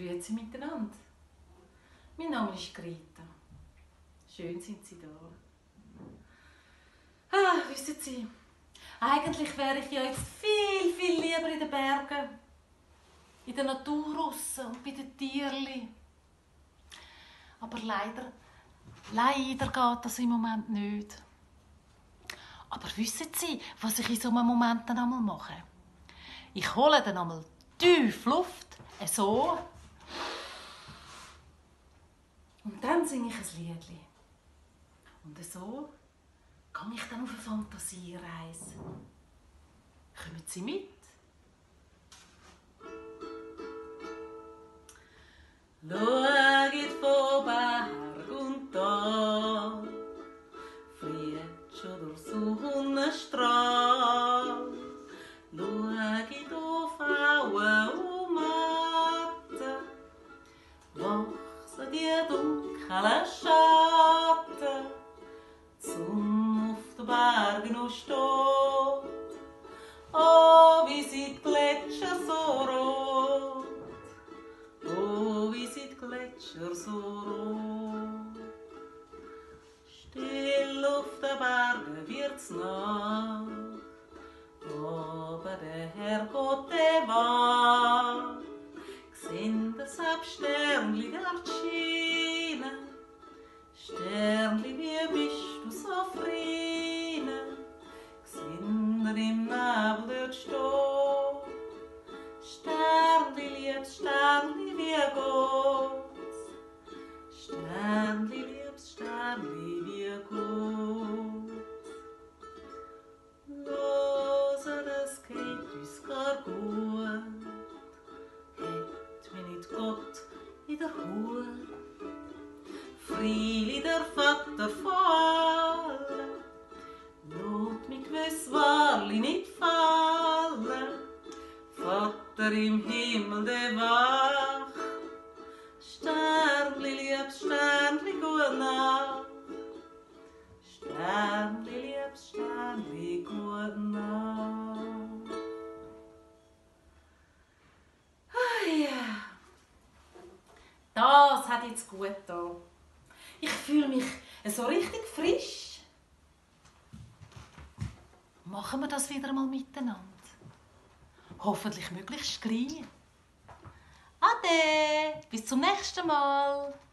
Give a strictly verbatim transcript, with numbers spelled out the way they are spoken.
Grüezi miteinander. Mein Name ist Greta. Schön sind Sie da. Ah, wissen Sie, eigentlich wäre ich ja jetzt viel, viel lieber in den Bergen, in der Natur draussen und bei den Tierli. Aber leider, leider geht das im Moment nicht. Aber wissen Sie, was ich in so einem Moment dann einmal mache? Ich hole dann einmal tief Luft, so. Und dann singe ich ein Liedli. Und so gehe ich dann auf eine Fantasiereise. Kommen Sie mit? Schaut von Berg und Tal, friert schon durch Sonnenstrahl. Schaut auf Auen und Matten, wachsen die dunklen Schatten. Die Sonne auf den Bergen noch steht. Oh, wie sind die Gletscher so rot. Oh, wie sind die Gletscher so rot. Still auf den Bergen wird's Nacht. Aber der Herrgott, der wacht. Sehen das ab Sternli dort scheinen. Sternli, wie bist du so frieden? Sehen wir im Nebel dort stehen. Sternli, liebs Sternli, wie geht's? Sternli, liebs Sternli, wie geht's? Lose, das geht uns gar gut. Hätt mir nicht Gott in der Hut. Frieli, der Vater von allen, lot mich gewiss wahrlich nicht fallen. Vater im Himmel, der wach. Sternli, liebs Sternli, gute Nacht. Sternli, liebs Sternli, gute Nacht. Ah ja, das hat jetzt gut getan. Ich fühle mich so richtig frisch. Machen wir das wieder mal miteinander. Hoffentlich möglichst gleich. Ade, bis zum nächsten Mal.